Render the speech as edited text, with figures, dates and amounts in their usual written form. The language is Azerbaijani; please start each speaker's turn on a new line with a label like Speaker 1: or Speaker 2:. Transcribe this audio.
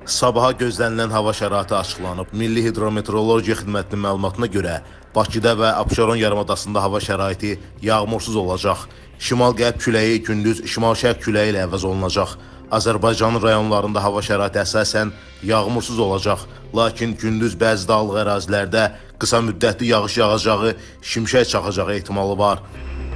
Speaker 1: Sabaha gözlənilən hava şəraiti açıqlanıb. Milli Hidrometeorologiya Xidmətinin məlumatına görə Bakıda və Abşeron yarımadasında hava şəraiti yağmursuz olacaq. Şimal-qərb küləyi gündüz şimal-şərq küləyi ilə əvəz olunacaq. Azərbaycanın rayonlarında hava şəraiti əsasən yağmursuz olacaq. Lakin gündüz bəzi dağlıq ərazilərdə qısa müddətli yağış yağacağı, şimşək çaxacağı ehtimalı var.